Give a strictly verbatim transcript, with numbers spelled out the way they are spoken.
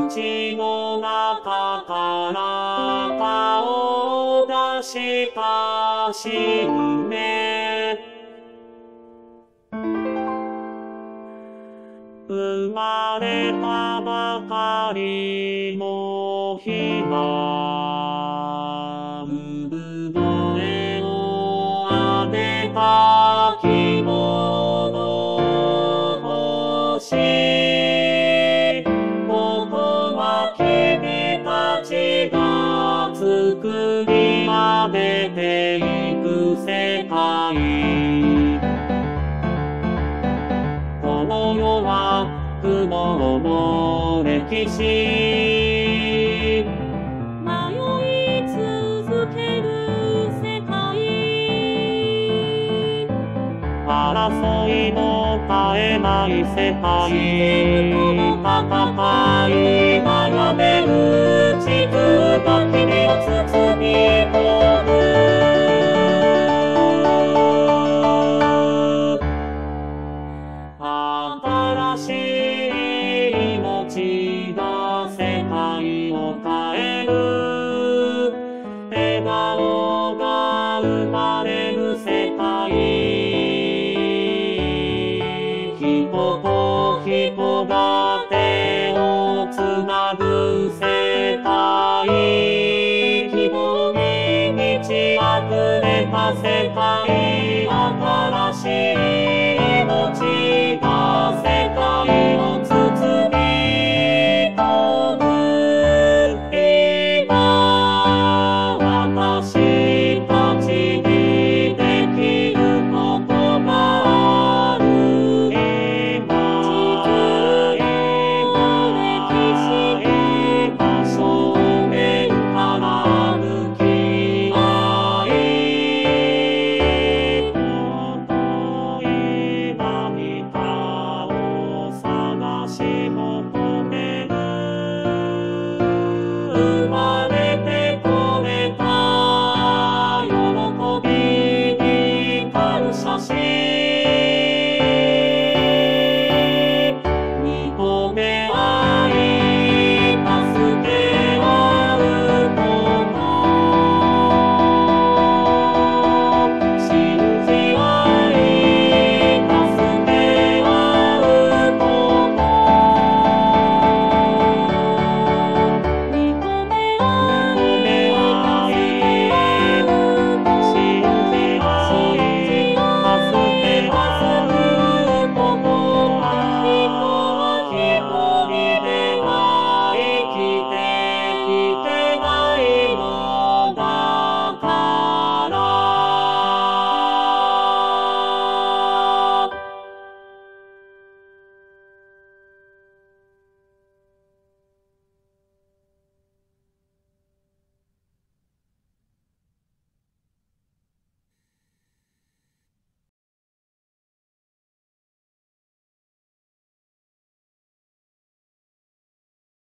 命の中から顔を出した新芽。生まれたばかりのひな産声を上げた希望の星。ここは君たちが作り上げていく世界。この世は苦悩の歴史。迷い続ける世界。争いの絶えない世界。戦い悩める地図が君を包み込む。新しい命が世界を変える。笑顔が生まれる世界。人と人が手をつなぐ世界。希望に満ち溢れた世界。